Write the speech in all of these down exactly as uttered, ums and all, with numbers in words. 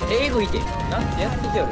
A 도 이게 나 얘 이겨.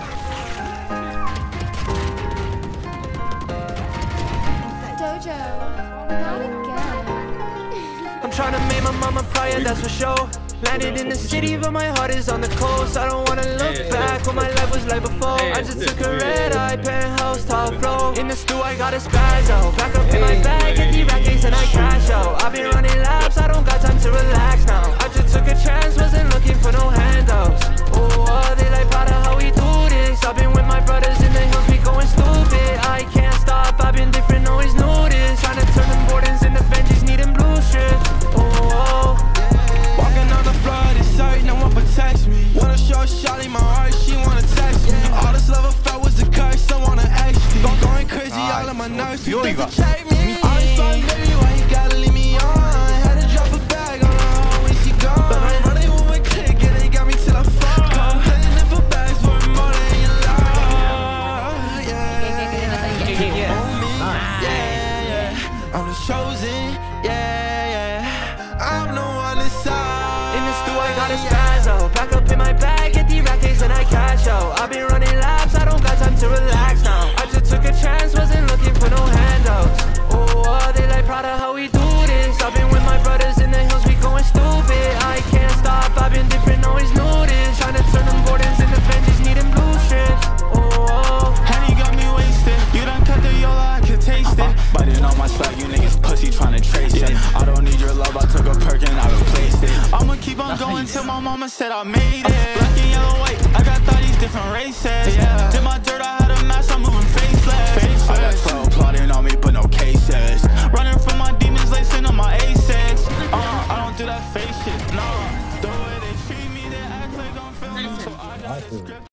Dojo, not again. I'm trying to make my mama proud, that's for sure. Landed in the city, but my heart is on the coast. I don't wanna look back what my life was like before. I just took a red eye, penthouse, top floor. In the stew, I got a spaz out. Back up in my bag, get the rackets and I cash out. I've been running laps, I don't got time to relax now. I just took a chance, wasn't looking for no handouts. Oh, are they like proud of how we do this? I've been with my brothers in the hills, we going stupid. I can't stop, I've been different, always knew this. Trying to turn them Bordens into Benjis, needing blue strips. Oh, walking on the floor, this sight, no one protects me. Wanna show Shawty my heart, she wanna text me. All this love I felt was a curse, I wanna ask me. Going crazy, all of my nerves, you think to check me. All this fun, baby, why you gotta leave me on? Had to drop a bag on her home when she gone. But I'm running with my click, and they got me till I fall. Come playing in for bags for more than you love. Yeah, yeah, yeah. I'm the chosen, yeah, yeah. I'm the one inside. in the stew, I got a spaz out. Back up in my bag, get the rackets and I cash out. I've been running laps, I don't got time to relax now. I just took a chance, wasn't looking for no handouts. Oh, are they like proud of how we do this? I've been with my brothers in the hills, we going stupid. I can't stop, I've been different, always knew this. Trying to turn them Bordens into Benjis, needing blue strips. Oh, Henny got me wasted. You done cut the yola, I can taste it. Biting on my swag, you niggas pussy trying to trace it. I don't need your love, I took a perk and I replaced it. I'ma keep on going till my mama said I made it. Black and yellow, white, I got all these different races. Yeah. Did my dirt, I had a mask, I'm moving faceless. faceless. I got twelve plotting on me, but no cases. Running from my demons, lacing on my A six. Uh, I don't do that fake shit, nah. The way they treat me, they act like I'm feeling. So I got a script.